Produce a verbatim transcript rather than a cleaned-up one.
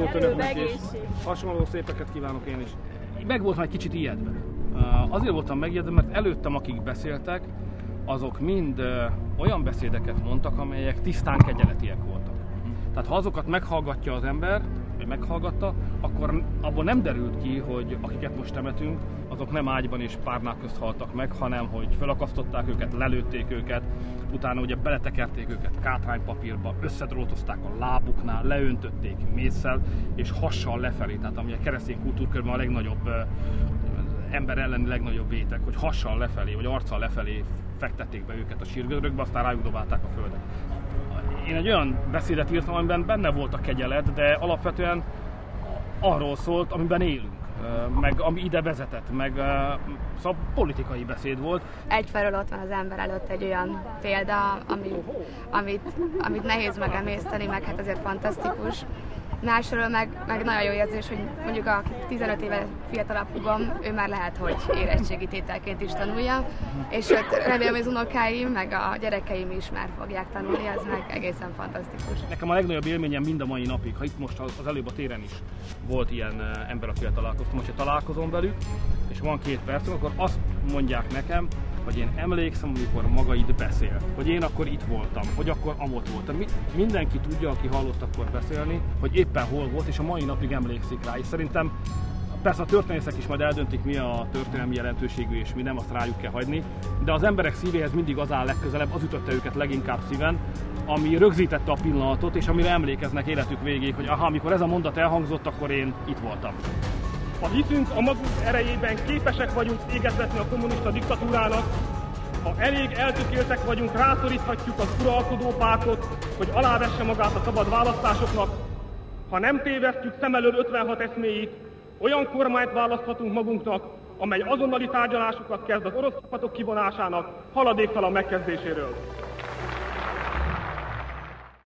jót önöknek, és hasonló szépeket kívánok én is. Meg voltam egy kicsit ijedve. Azért voltam megijedve, mert előttem, akik beszéltek, azok mind olyan beszédeket mondtak, amelyek tisztán kegyeletiek voltak. Tehát ha azokat meghallgatja az ember, vagy meghallgatta, akkor abból nem derült ki, hogy akiket most temetünk, azok nem ágyban és párnák közt haltak meg, hanem hogy felakasztották őket, lelőtték őket, utána ugye beletekerték őket kátránypapírba, összedrótozták a lábuknál, leöntötték mésszel és hassal lefelé, tehát ami a keresztény kultúrkörben a legnagyobb ember elleni legnagyobb vétek, hogy hassal lefelé, vagy arccal lefelé fektették be őket a sírgödrökbe, aztán rájuk dobálták a földet. Én egy olyan beszédet írtam, amiben benne volt a kegyelet, de alapvetően arról szólt, amiben élünk, meg ami ide vezetett, meg szóval politikai beszéd volt. Egyfelől ott van az ember előtt egy olyan példa, ami, amit, amit nehéz megemészteni, meg hát azért fantasztikus. Másról meg, meg nagyon jó érzés, hogy mondjuk a tizenöt éve fiatalabb húgom, ő már lehet, hogy érettségi tételként is tanulja, és remélem, hogy az unokáim, meg a gyerekeim is már fogják tanulni, ez meg egészen fantasztikus. Nekem a legnagyobb élményem mind a mai napig, ha itt most az előbb a téren is volt ilyen ember, akivel találkoztam, hogyha találkozom velük, és van két percünk, akkor azt mondják nekem, hogy én emlékszem, amikor maga itt beszélt, hogy én akkor itt voltam, hogy akkor amott voltam. Mindenki tudja, aki hallott akkor beszélni, hogy éppen hol volt, és a mai napig emlékszik rá. És szerintem persze a történészek is majd eldöntik, mi a történelmi jelentőségű és mi nem, azt rájuk kell hagyni, de az emberek szívéhez mindig az áll legközelebb, az ütötte őket leginkább szíven, ami rögzítette a pillanatot, és amire emlékeznek életük végéig, hogy aha, amikor ez a mondat elhangzott, akkor én itt voltam. Ha hiszünk a magunk erejében, képesek vagyunk véget vetni a kommunista diktatúrának, ha elég eltökéltek vagyunk, rászoríthatjuk az uralkodó pártot, hogy alávesse magát a szabad választásoknak. Ha nem tévesztjük szem elől ötvenhat eszméit, olyan kormányt választhatunk magunknak, amely azonnali tárgyalásokat kezd az orosz csapatok kivonásának haladéktalan megkezdéséről.